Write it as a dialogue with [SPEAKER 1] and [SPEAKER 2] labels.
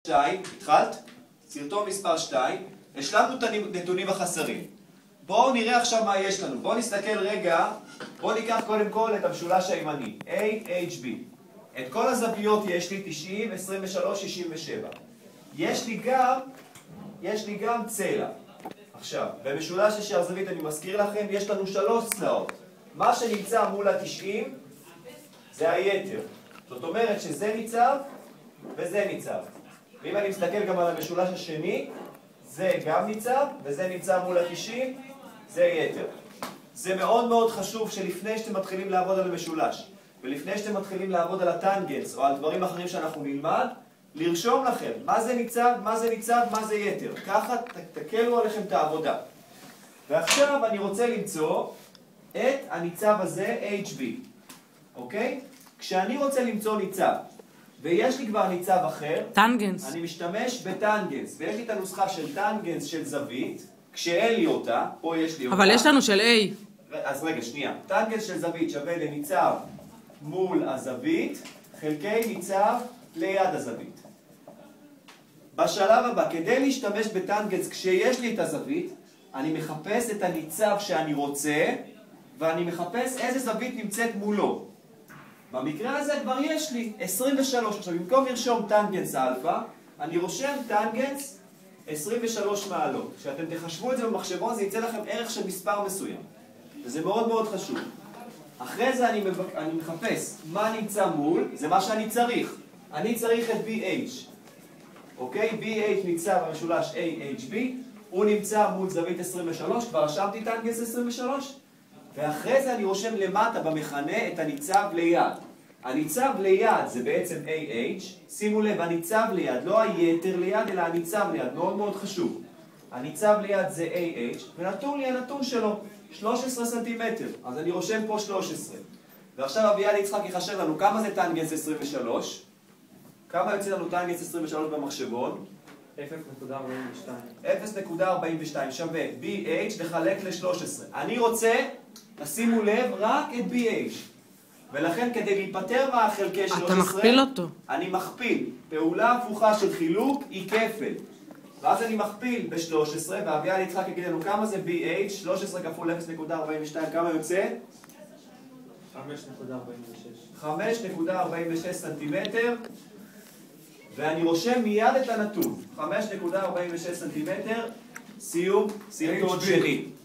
[SPEAKER 1] 2, התחלת? סרטון מספר 2, השלמנו את הנתונים החסרים. בואו נראה עכשיו מה יש לנו. בואו נסתכל רגע, בואו ניקח קודם כל את המשולש הימני, AHB. את כל הזוויות יש לי 90, 23, 67. יש לי גם צלע. עכשיו, במשולש ישר זווית אני מזכיר לכם, יש לנו 3 צלעות. מה שנמצא מול ה-90 זה היתר. זאת אומרת שזה ניצב וזה ניצב. ואם אני מסתכל גם על המשולש השני, זה גם ניצב, וזה נמצא מול ה-90, זה יתר. זה מאוד מאוד חשוב שלפני שאתם מתחילים לעבוד על המשולש, ולפני שאתם מתחילים לעבוד על הטנגנס, או על דברים אחרים שאנחנו נלמד, לרשום לכם מה זה ניצב, מה זה ניצב, מה זה יתר. ככה תקלו עליכם את העבודה. ועכשיו אני רוצה למצוא את הניצב הזה, HB. אוקיי? כשאני רוצה למצוא ניצב, ויש לי כבר ניצב אחר,
[SPEAKER 2] טנגנס.
[SPEAKER 1] אני משתמש בטנגנס, ויש לי את הנוסחה של טנגנס של זווית, כשאין לי אותה, פה יש לי אותה.
[SPEAKER 2] אבל יש לנו של A.
[SPEAKER 1] אז רגע, שנייה. טנגנס של זווית שווה לניצב מול הזווית, חלקי ניצב ליד הזווית. בשלב הבא, כדי להשתמש בטנגנס כשיש לי את הזווית, אני מחפש את הניצב שאני רוצה, ואני מחפש איזה זווית נמצאת מולו. במקרה הזה כבר יש לי 23. עכשיו, במקום לרשום טנגנס אלפא, אני רושם טנגנס 23 מעלות. כשאתם תחשבו את זה במחשבון, זה יצא לכם ערך של מספר מסוים. וזה מאוד מאוד חשוב. אחרי זה אני מחפש מה נמצא מול, זה מה שאני צריך. אני צריך את BH. אוקיי? BH ניצב במשולש AHB, הוא נמצא מול זווית 23, כבר רשמתי טנגנס 23. ואחרי זה אני רושם למטה במכנה את הניצב ליד. הניצב ליד זה בעצם AH, שימו לב, הניצב ליד, לא היתר ליד, אלא הניצב ליד, מאוד מאוד חשוב. הניצב ליד זה AH, ונתון לי הנתון שלו, 13 סנטימטר, אז אני רושם פה 13. ועכשיו אביעד יצחק יחשב לנו כמה זה טנגנס 23, כמה יוצא לנו טנגנס 23 במחשבון?
[SPEAKER 3] 0.42.
[SPEAKER 1] 0.42 שווה BH לחלק ל-13. אני רוצה, תשימו לב, רק את BH. ולכן כדי להיפטר מהחלקי 13,
[SPEAKER 2] אתה מכפיל אותו.
[SPEAKER 1] אני מכפיל. פעולה הפוכה של חילוק היא כפל. ואז אני מכפיל ב-13, ואביעד יצחק יגיד לנו כמה זה BH, 13 כפול 0.42, כמה יוצא?
[SPEAKER 3] 5.46.
[SPEAKER 1] 5.46 סנטימטר. ואני רושם מיד את הנתון, 5.46 סנטימטר, סיום סרטון שני.